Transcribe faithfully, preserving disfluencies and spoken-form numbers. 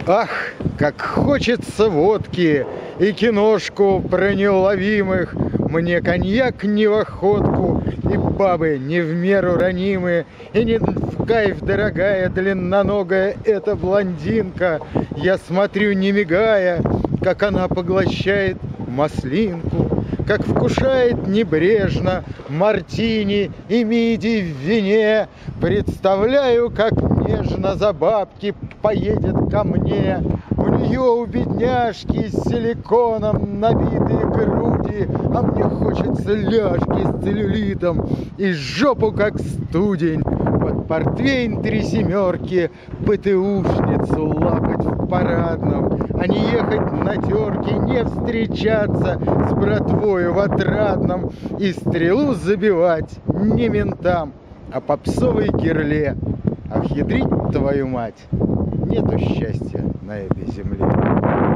Ах, как хочется водки и киношку про неуловимых. Мне коньяк не в охотку, и бабы не в меру ранимые, и не в кайф, дорогая, длинноногая эта блондинка. Я смотрю, не мигая, как она поглощает маслинку, как вкушает небрежно мартини и миди в вине. Представляю, как нежно за бабки поедет ко мне. У нее, у бедняжки, с силиконом набитые груди, а мне хочется ляжки с целлюлитом и жопу, как студень. Под портвейн три семерки ПТУшницу лапать в парадном, а не ехать на терке, не встречаться с братвою в отрадном и стрелу забивать не ментам, а попсовой гирле. Ах, ядрить твою мать, нету счастья на этой земле.